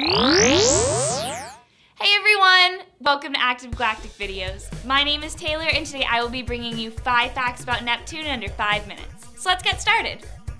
Hey everyone! Welcome to Active Galactic Videos. My name is Taylor and today I will be bringing you 5 facts about Neptune in under 5 minutes. So let's get started!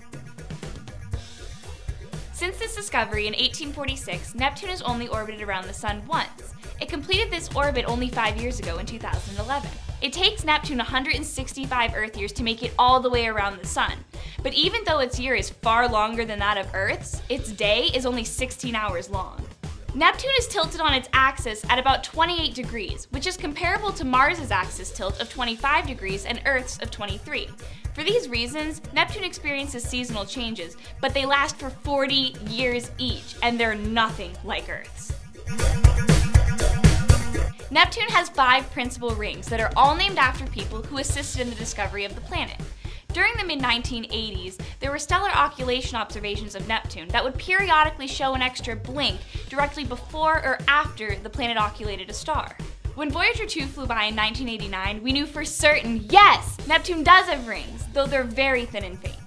Since its discovery in 1846, Neptune has only orbited around the Sun once. It completed this orbit only 5 years ago in 2011. It takes Neptune 165 Earth years to make it all the way around the Sun. But even though its year is far longer than that of Earth's, its day is only 16 hours long. Neptune is tilted on its axis at about 28 degrees, which is comparable to Mars's axis tilt of 25 degrees and Earth's of 23. For these reasons, Neptune experiences seasonal changes, but they last for 40 years each, and they're nothing like Earth's. Neptune has 5 principal rings that are all named after people who assisted in the discovery of the planet. During the mid-1980s, there were stellar occultation observations of Neptune that would periodically show an extra blink directly before or after the planet oculated a star. When Voyager 2 flew by in 1989, we knew for certain, yes, Neptune does have rings, though they're very thin and faint.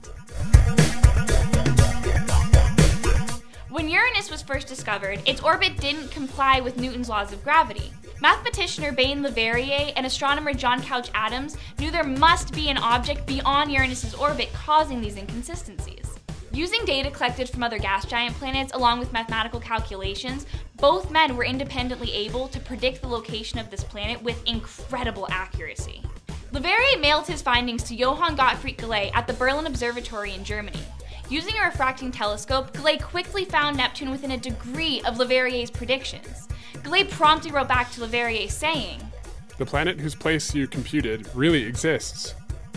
When Uranus was first discovered, its orbit didn't comply with Newton's laws of gravity. Mathematician Urbain Le Verrier and astronomer John Couch Adams knew there must be an object beyond Uranus's orbit causing these inconsistencies. Using data collected from other gas giant planets along with mathematical calculations, both men were independently able to predict the location of this planet with incredible accuracy. Le Verrier mailed his findings to Johann Gottfried Galilei at the Berlin Observatory in Germany. Using a refracting telescope, Galilei quickly found Neptune within a degree of Le Verrier's predictions. Galilei promptly wrote back to Le Verrier saying, "The planet whose place you computed really exists."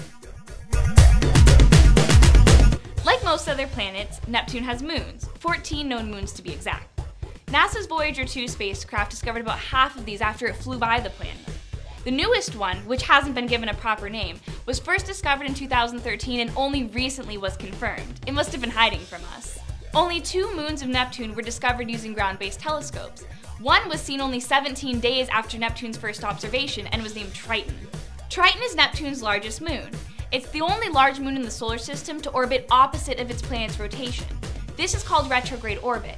Like most other planets, Neptune has moons, 14 known moons to be exact. NASA's Voyager 2 spacecraft discovered about half of these after it flew by the planet. The newest one, which hasn't been given a proper name, was first discovered in 2013 and only recently was confirmed. It must have been hiding from us. Only 2 moons of Neptune were discovered using ground-based telescopes. One was seen only 17 days after Neptune's first observation and was named Triton. Triton is Neptune's largest moon. It's the only large moon in the solar system to orbit opposite of its planet's rotation. This is called retrograde orbit.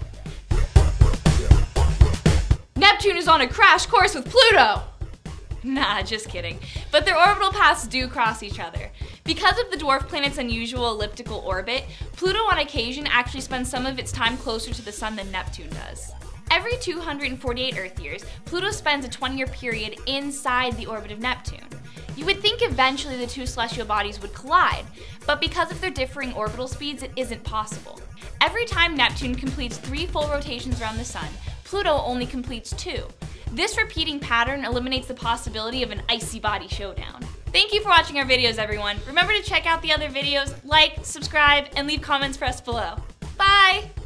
Neptune is on a crash course with Pluto! Nah, just kidding. But their orbital paths do cross each other. Because of the dwarf planet's unusual elliptical orbit, Pluto on occasion actually spends some of its time closer to the Sun than Neptune does. Every 248 Earth years, Pluto spends a 20-year period inside the orbit of Neptune. You would think eventually the 2 celestial bodies would collide, but because of their differing orbital speeds, it isn't possible. Every time Neptune completes 3 full rotations around the Sun, Pluto only completes 2. This repeating pattern eliminates the possibility of an icy body showdown. Thank you for watching our videos, everyone. Remember to check out the other videos, like, subscribe, and leave comments for us below. Bye!